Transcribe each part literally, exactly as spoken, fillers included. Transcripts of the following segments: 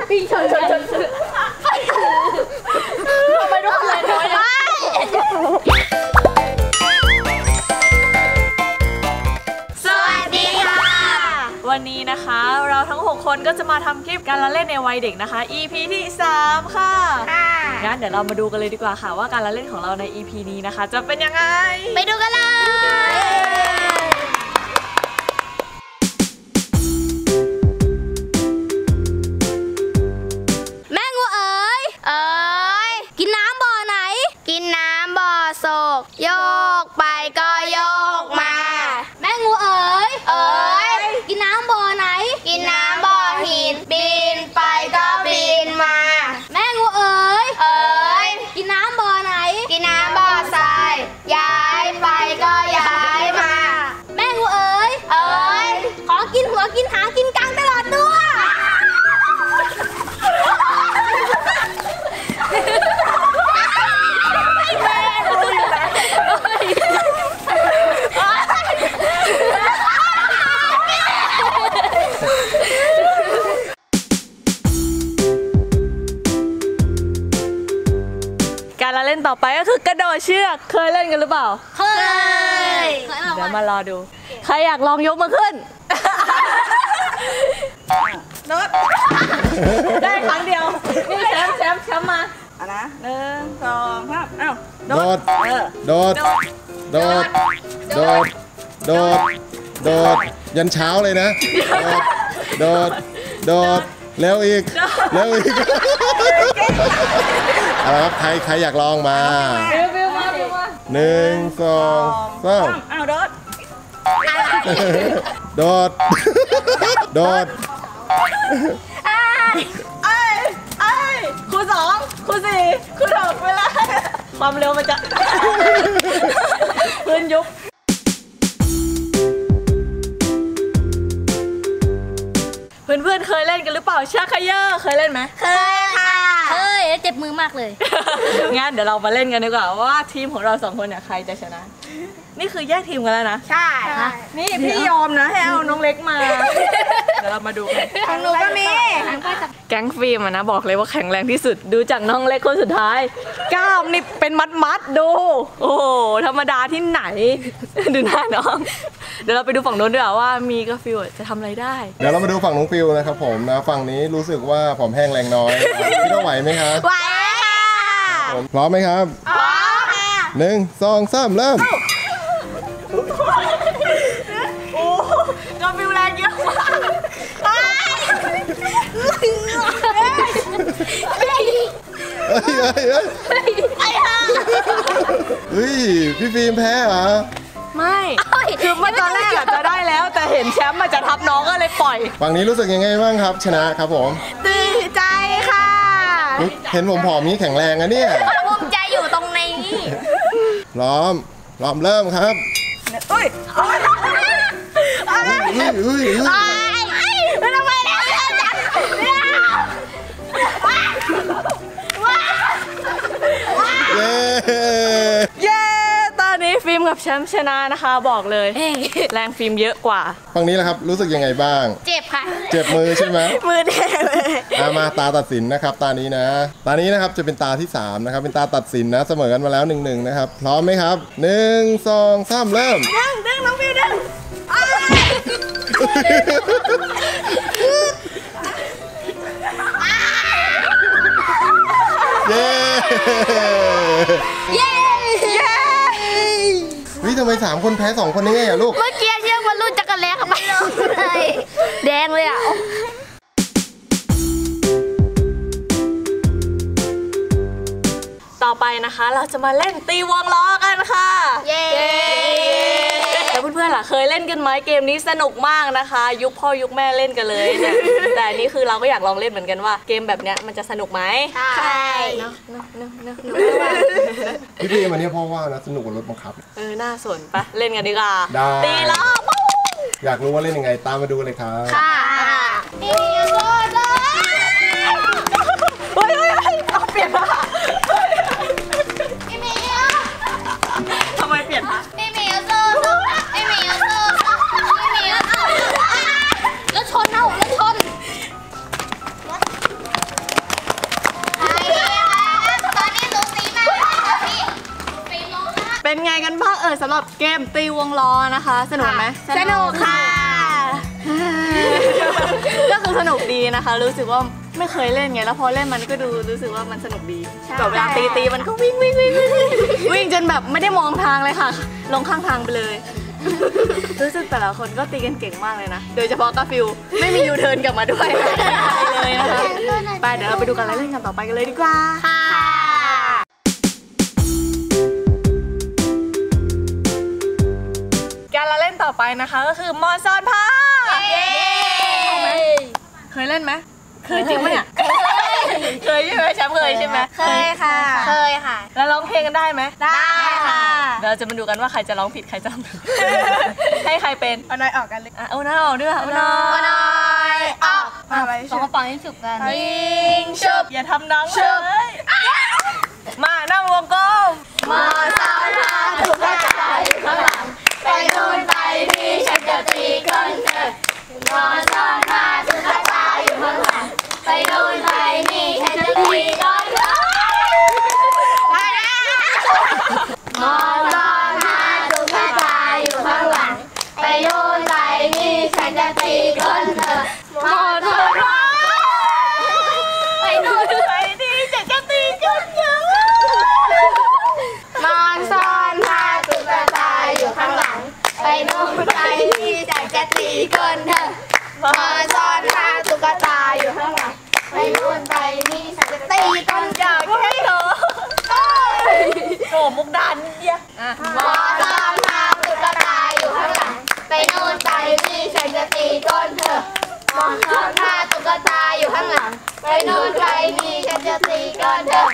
พี่ชนชนชนทำไมทุกคนเลยน้อยอ่ะวันนี้นะคะเราทั้งหกคนก็จะมาทำคลิปการละเล่นในวัยเด็กนะคะ อี พี ที่สามค่ะงั้นเดี๋ยวเรามาดูกันเลยดีกว่าค่ะว่าการละเล่นของเราใน อี พี นี้นะคะจะเป็นยังไงไปดูกันเลยแม่งูเอ๋ยเอ๋ยกินน้ำบ่อไหนกินน้ำบ่อโศกโยกไปก็โยกมาแม่งูเอ๋ยเอ๋ยกินน้ำบ่อไหนกินน้ำบ่อหินบินไปก็บินมาแม่งูเอ๋ยเอ๋ยกินน้ำบ่อไหนกินน้ำบ่อทรายย้ายไปก็ย้ายมาแม่งูเอ๋ยเอ๋ยขอกินหัวกินหางกินกลางตลอดตัวการละเล่นต่อไปก็คือกระโดดเชือกเคยเล่นกันหรือเปล่าเคยเดี๋ยวมารอดูใครอยากลองยกมาขึ้นโน้ตได้ครั้งเดียวนี่แชมป์แชมป์แชมป์มาอ่ะนะหนึ่งสองสามอ้าวโดดโดดโดดโดดโดดโดดยันเช้าเลยนะโดดโดดแล้วอีกแล้วอีกเอาละครับใครใครอยากลองมาบิวบิวมาบิวมาหนึ่งสองสามอ้าวโดดโดดโดดไอ้ไอ้ครูสองครูสี่ครูหกเวลาความเร็วมันจะพื้นยุบเพื่อนๆเคยเล่นกันหรือเปล่าชักเขย่อเคยเล่นไหมเคยค่ะเคยเจ็บมือมากเลยงั้นเดี๋ยวเรามาเล่นกันดีกว่าว่าทีมของเราสองคนเนี่ยใครจะชนะนี่คือแยกทีมกันแล้วนะใช่นี่พี่ยอมนะให้เอาน้องเล็กมาเดี๋ยวเรามาดูกันของหนูก็มีแก๊งฟิล์มนะบอกเลยว่าแข็งแรงที่สุดดูจากน้องเล็กคนสุดท้ายกล้ามนี่เป็นมัดมัดดูโอ้โหธรรมดาที่ไหนดูหน้าน้องเดี๋ยวเราไปดูฝั่งโน้นด้วยว่ามีกาฟิลจะทำอะไรได้เดี๋ยวเรามาดูฝั่งน้องฟิลนะครับผมนะฝั่งนี้รู้สึกว่าผอมแห้งแรงน้อยพี่ต้องไหวไหมครับไหวค่ะพร้อมไหมครับพร้อมค่ะหนึ่งสองสามเริ่มโอ้กาฟิลแรงเยอะมากเฮ้ยเฮ้ยเฮ้ยเฮ้ยพี่ฟิล์มแพ้เหรอไม่คือเมื่อตอนแรกอยากจะได้แล้วแต่เห็นแชมป์มาจะทับน้องก็เลยปล่อยฝั่งนี้รู้สึกยังไงบ้างครับชนะครับผมดีใจค่ะเห็นผมผอมนี้แข็งแรงอะเนี่ยภูมิใจอยู่ตรงนี้พร้อมพร้อมเริ่มครับเฮ้ยเฮ้ยเฮ้ยเฮ้ยไม่ต้องไปแล้วเย้เย้ตอนนี้ฟิล์มกับแชมป์ชนะนะคะบอกเลยแรงฟิล์มเยอะกว่าฝั่งนี้แหละครับรู้สึกยังไงบ้างเจ็บค่ะเจ็บมือใช่ไหมมือแดงเลยมาตาตัดสินนะครับตานี้นะตานี้นะครับจะเป็นตาที่สามนะครับเป็นตาตัดสินนะเสมอกันมาแล้วหนึ่งหนึ่งนะครับพร้อมไหมครับหนึ่งสองสามเริ่มดึงดึงน้องฟิล์มดึงเย้เย้เย้วิทำไมสามคนแพ้สองคนได้ไงอะลูกเมื่อกี้เชือกมันรูดจักรแลเข้าไปเลยแดงเลยอ่ะต่อไปนะคะเราจะมาเล่นตีวงล้อกันค่ะเย้แล้วเพื่อนๆล่ะเคยเล่นกันไหมเกมนี้สนุกมากนะคะยุคพ่อยุคแม่เล่นกันเลยแต่แต่นี่คือเราก็อยากลองเล่นเหมือนกันว่าเกมแบบเนี้ยมันจะสนุกไหมใช่เนาะเนาะเนาะเนาะพี่พี่มันนี้พ่อว่านะสนุกกว่ารถบังคับเออน่าสนปะเล่นกันดีกว่าตีล้ออยากรู้ว่าเล่นยังไงตามมาดูเลยครับค่ะนี่โดนเลยเฮ้ยเฮ้ยเฮ้ยเอาเปลี่ยนละพี่เมียทำไมเปลี่ยนละพี่เมียสู้พี่เมียสู้พี่เมียสู้แล้วชนเอาแล้วชนเลยสำหรับเกมตีวงล้อนะคะสนุกไหมสนุกค่ะก็คือสนุกดีนะคะรู้สึกว่าไม่เคยเล่นไงแล้วพอเล่นมันก็ดูรู้สึกว่ามันสนุกดีแบบเวลาตีตีมันก็วิ่งวิ่งวิ่งวิ่งวิ่งจนแบบไม่ได้มองทางเลยค่ะ ลงข้างทางไปเลย รู้สึกแต่ละคนก็ตีกันเก่งมากเลยนะโดยเฉพาะกาฟิลไม่มียูเทิร์นกลับมาด้วยเลยนะคะไปเดี๋ยวเราไปดูกันแล้วเล่นกันต่อไปกันเลยดีกว่าค่ะการละเล่นต่อไปนะคะก็คือมอนซอนพาเคยเล่นไหมเคยจริงปะเนี่ยเคยใช่ไหมแชมป์เคยใช่ไหมเคยค่ะ เคยค่ะแล้วร้องเพลงกันได้ไหมได้ค่ะเดี๋ยวเราจะมาดูกันว่าใครจะร้องผิดใครจะร้องถูกให้ใครเป็นเอาน้อยออกกันเลยอ่ะเอาหน้าออกด้วยเอาหน้าน้อยออกอะไรสองกระป๋องยังฉุบกันยิงชุบอย่าทำน้องเลยมาหน้าวงกลมมอสอนพาถูกกระจายอยู่ข้างหลังไปนู่นไปนี่ฉันจะตีก้นเธอมอสอนพาถูกกระจายอยู่ข้างหลังไปนู่นไปนี่ฉันจะตีก้นเธอมอสอนพาถูกกระจายอยู่ข้างหลังไปนู่นไปนี่ฉันจะตีก้นเธอมอสอนพาไปนู่นไปนี่ฉันจะตีก้นเธอ มอนซ่อนผ้าตุ๊กตาอยู่ข้างหลังไปนู่นไปนี่ฉันจะตีก้นเธอมอนซ่อนผ้าตุ๊กตาอยู่ข้างหลังไปนู่นไปนี่ฉันจะตีก้นเธอแค่เธอโอ้มุกดานเยี่ยอ่ะมอนซ่อนผ้าตุ๊กตาอยู่ข้างหลังไปนู่นไปนี่ฉันจะตีก้นเธอมอนซ่อนผ้าตุ๊กตาอยู่ข้างหลังไปนู่นไปนี่ฉันจะตีก้นเธอ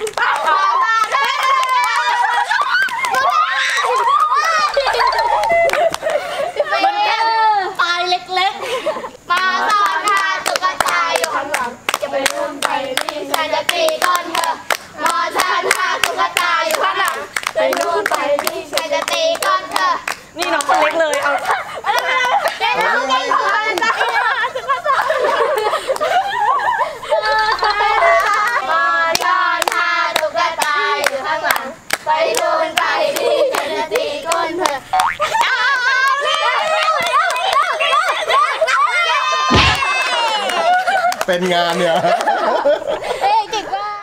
มันแค่ปลายเล็กๆมาสอนพาตุ๊กตาอยู่ข้างหลังจะไปนู่นไปนี่ฉันจะตีก้นเธอมอสอนพาตุ๊กตาอยู่ข้างหลังไปนู่นไปนี่ฉันจะตีก้นเธอนี่น้องคนเล็กเลยเอาเจ๊น้องเจ๊น้องตุ๊กตาตุ๊กตามาสอนพาตุ๊กตาอยู่ข้างหลังไปนู่นไปนี่ฉันจะตีก้นเธอเป็นงานเนี่ยเฮ้ยเก่งมาก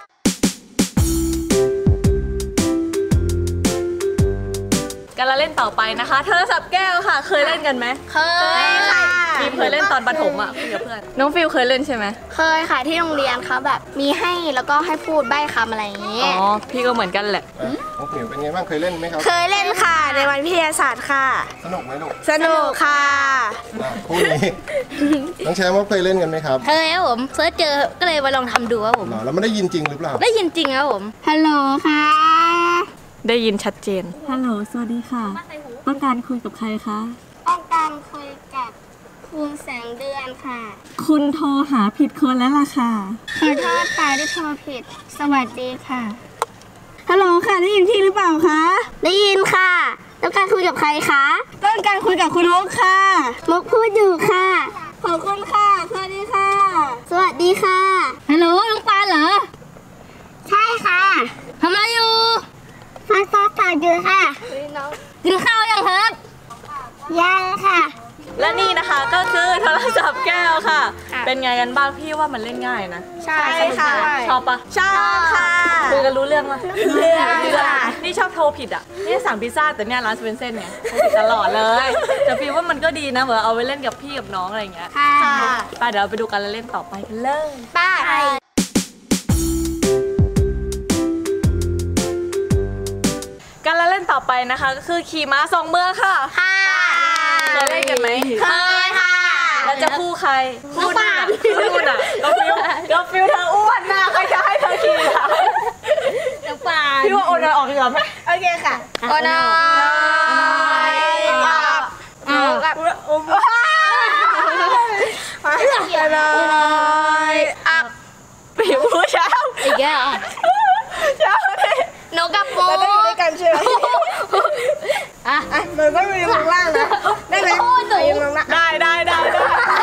การละเล่นต่อไปนะคะโทรศัพท์แก้วค่ะ เคยเล่นกันไหมเคยค่ะฟิล์มเคยเล่นตอนประถมอ่ะคุยกับเพื่อนน้องฟิลเคยเล่นใช่ไหมเคยค่ะที่โรงเรียนเขาแบบมีให้แล้วก็ให้พูดใบ้คำอะไรอย่างเงี้อ๋ยอพี่ก็เหมือนกันแหละน้องผิวเป็นไงบ้างเคยเล่นไหมครับเคยเล่นค่ะในวันวิทยาศาสตร์ค่ะสนุกไหมลูกสนุกค่ะอ่ะคู่นี้ น้องแชมป์ว่าเคยเล่นกันไหมครับเคยครับผมเฟิร์สเจอก็เลยมาลองทำดูครับผมเหรอแล้วไม่ได้ยินจริงหรือเปล่าได้ยินจริงครับผมฮัลโหลค่ะได้ยินชัดเจนฮัลโหล สวัสดีค่ะ ต้องการคุยกับใครคะต้องการคุยกับคุณแสงเดือนค่ะคุณโทรหาผิดคนแล้วล่ะค่ะขอโทษค่ะที่โทรผิดสวัสดีค่ะฮัลโหลค่ะ ได้ยินพี่หรือเปล่าคะได้ยินค่ะ ต้องการคุยกับใครคะต้องการคุยกับคุณมุกค่ะมุกพูดอยู่ค่ะขอบคุณค่ะ สวัสดีค่ะสวัสดีค่ะฮัลโหลน้องปานเหรอใช่ค่ะทำอะไรอยู่ฟ้าฟ้าตาอยู่ค่ะกินข้าวยังครับยังค่ะและนี่นะคะก็คือโทรศัพท์แก้วค่ะ เป็นไงกันบ้างพี่ว่ามันเล่นง่ายนะใช่ค่ะชอบปะชอบค่ะคุยกันรู้เรื่องปะรู้เรื่องค่ะนี่ชอบโทรผิดอ่ะนี่สั่งพิซซ่าแต่เนี่ยร้านสเปนเซ่นเนี่ยโทรผิดตลอดเลย แต่พี่ว่ามันก็ดีนะเหมือนเอาไปเล่นกับพี่กับน้องอะไรอย่างเงี้ยค่ะไปเดี๋ยวเราไปดูกันแล้วเล่นต่อไปกันเลยป้าการละเล่นต่อไปนะคะ ก็คือขี่ม้าสองเมืองค่ะค่ะเคยเล่นกันไหมเคยค่ะแล้วจะคู่ใครน้องปานคู่นู่นอ่ะก็ฟิวก็ฟิวเธออ้วนนะใครจะให้เธอขี่ล่ะน้องปานพี่ว่าโอนเงินออกดีกว่าไหมโอเคค่ะโอ้น้อยเอาแบบอ่ะปีผู้เช้าอีกแล้วเช้าดิหนูกับโมเราต้องอยู่ด้วยกันใช่ไหมอ่ะอ่ะเราต้องอยู่ข้างล่างนะ ได้ไหมโอ้หนูอยู่ข้างล่างได้ได้ได้ได้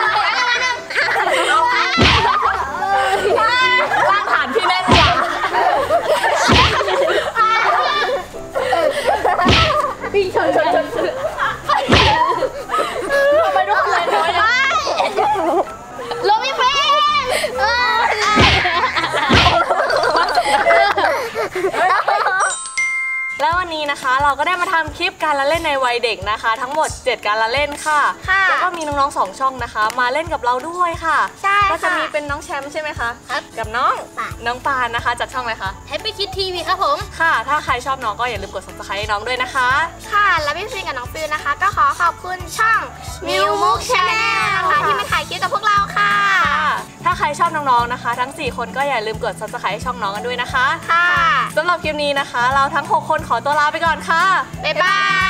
ร่างฐานพี่แน่นกว่าพี่ชนชนเราก็ได้มาทำคลิปการละเล่นในวัยเด็กนะคะ ทั้งหมดเจ็ดการละเล่นค่ะค่ะแล้วก็มีน้องๆสองช่องนะคะ มาเล่นกับเราด้วยค่ะใช่ก็จะค่ะมีเป็นน้องแชมป์ใช่ไหมคะกับน้องน้องปานนะคะจากช่องอะไรคะแฮปปี้คิดทีวีครับผมค่ะ ถ้าใครชอบน้องก็อย่าลืมกด ซับสไครบ์ ให้น้องด้วยนะคะค่ะ แล้วพี่ฟิล์มกับน้องฟิลนะคะ ก็ขอขอบคุณช่องมิวมุกชาแนลนะคะที่มาถ่ายคลิปกับพวกเราค่ะค่ะถ้าใครชอบน้องๆนะคะ ทั้งสี่คนก็อย่าลืมกด ซับสไครบ์ ให้ช่องน้องกันด้วยนะคะค่ะสำหรับคลิปนี้นะคะ เราทั้งหกคนขอตัวลาไปก่อนค่ะบ๊ายบาย